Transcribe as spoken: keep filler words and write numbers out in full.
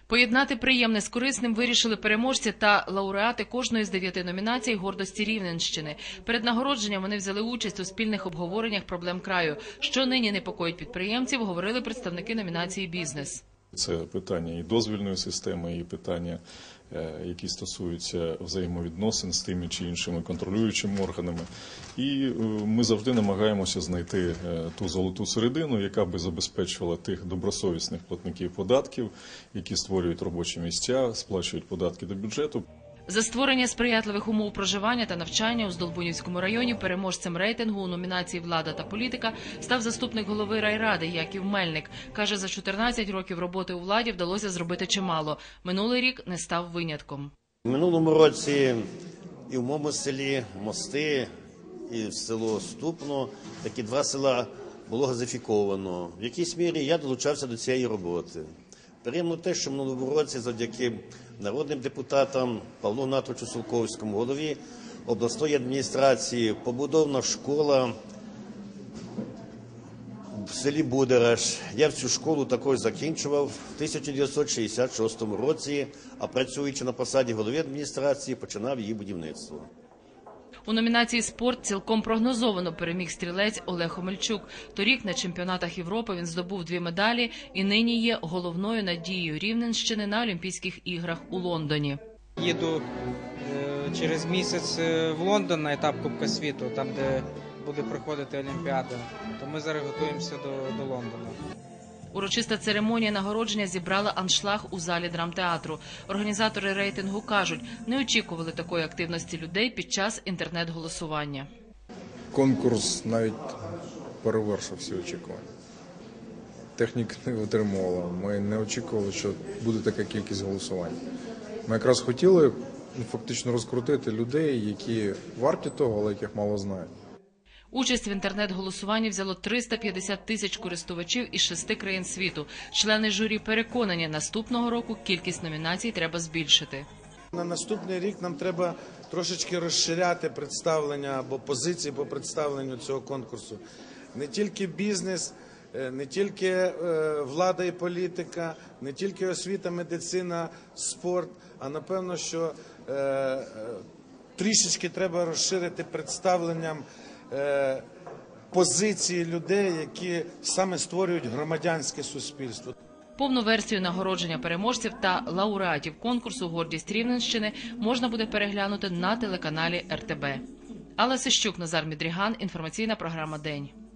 Поєднати приємне з корисним вирішили переможці та лауреати кожної з дев'яти номінацій «Гордості Рівненщини». Перед нагородженням вони взяли участь у спільних обговореннях проблем краю. Що нині непокоїть підприємців, говорили представники номінації «Бізнес». Це питання і дозвільної системи, і питання, які стосуються взаємовідносин з тими чи іншими контролюючими органами. І ми завжди намагаємося знайти ту золоту середину, яка би забезпечувала тих добросовісних платників податків, які створюють робочі місця, сплачують податки до бюджету. За створення сприятливих умов проживання та навчання у Здолбунівському районі переможцем рейтингу у номінації «Влада та політика» став заступник голови райради Яків Мельник. Каже, за чотирнадцять років роботи у владі вдалося зробити чимало. Минулий рік не став винятком. У минулому році і в моєму селі Мости, і в село Ступно, такі два села було газифіковано. В якійсь мірі я долучався до цієї роботи. Приємно те, що в минулому році завдяки народним депутатам Павлу Гнатовичу Сулковському, голові обласної адміністрації, побудована школа в селі Будераш. Я в цю школу також закінчував в тисяча дев'ятсот шістдесят шостому році, а працюючи на посаді голови адміністрації, починав її будівництво. У номінації «Спорт» цілком прогнозовано переміг стрілець Олег Омельчук. Торік на чемпіонатах Європи він здобув дві медалі і нині є головною надією Рівненщини на Олімпійських іграх у Лондоні. Їду е, через місяць в Лондон на етап Кубка світу, там де буде проходити Олімпіада. То ми зараз готуємося до, до Лондона. Урочиста церемонія нагородження зібрала аншлаг у залі драмтеатру. Організатори рейтингу кажуть, не очікували такої активності людей під час інтернет-голосування. Конкурс навіть перевершив всі очікування. Техніка не витримувала. Ми не очікували, що буде така кількість голосувань. Ми якраз хотіли фактично розкрутити людей, які варті того, але яких мало знають. Участь в інтернет-голосуванні взяло триста п'ятдесят тисяч користувачів із шести країн світу. Члени журі переконані, наступного року кількість номінацій треба збільшити. На наступний рік нам треба трошечки розширяти представлення або позиції по представленню цього конкурсу. Не тільки бізнес, не тільки влада і політика, не тільки освіта, медицина, спорт, а напевно, що трішечки треба розширити представленням позиції людей, які саме створюють громадянське суспільство. Повну версію нагородження переможців та лауреатів конкурсу «Гордість Рівненщини» можна буде переглянути на телеканалі ер те бе. Алла Сищук, Назар Мідріган, інформаційна програма «День».